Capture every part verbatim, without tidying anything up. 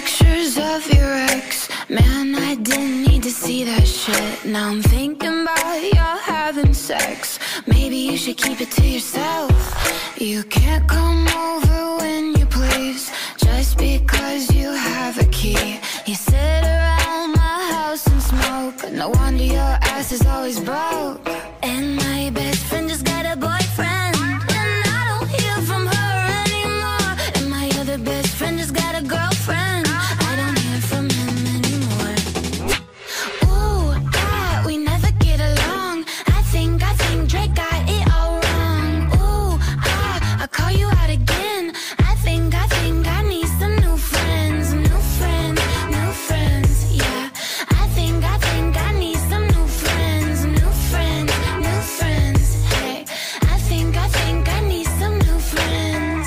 pictures of your ex. Man, I didn't need to see that shit. Now I'm thinking about y'all having sex. Maybe you should keep it to yourself. You can't come over when you please, just because you have a key. You sit around my house and smoke. No wonder your ass is always broke. And my best friend just got a boyfriend, and I don't hear from her anymore. And my other best friend just got a girlfriend. I don't hear from him anymore. Ooh, ah, we never get along. I think, I think Drake got it all wrong. Ooh, ah, I call you out again. I think, I think I need some new friends. New friends, new friends, yeah. I think, I think I need some new friends. New friends, new friends, hey. I think, I think I need some new friends.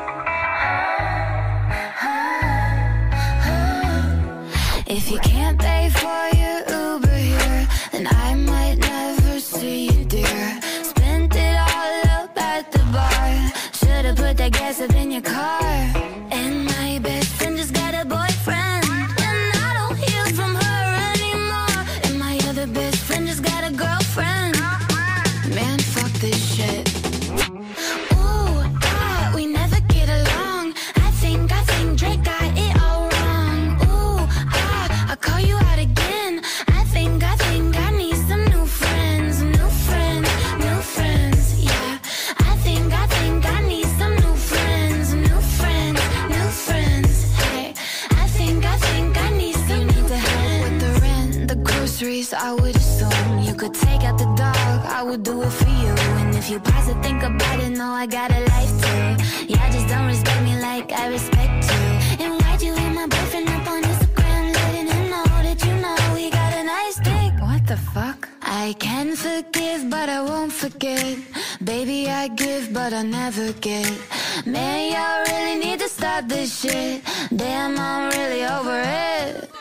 If you can't pay for your Uber here, then I might never see you, dear. Spent it all up at the bar. Should've put that gas up in your car. And my best friend just got a boyfriend, and I don't hear from her anymore. And my other best friend just got a girlfriend. Man, fuck this shit. Ooh, ah, we never get along. I think, I think Drake got it all wrong. Ooh, ah, I call you out again. I think, I think I need some new friends. New friends, new friends, yeah. I think, I think I need some new friends. New friends, new friends, hey. I think, I think I need some new friends. You need to help with the rent, the groceries, I would assume. You could take out the dog, I would do it for you. And if you pause to think about it, know I got a life too. Y'all just don't respect me like I respect you. And why'd you hit my boyfriend up on Instagram, letting him know that you know we got a nice dick? What the fuck? I can forgive, but I won't forget. Baby, I give, but I never get. Man, y'all really need to stop this shit. Damn, I'm really over it.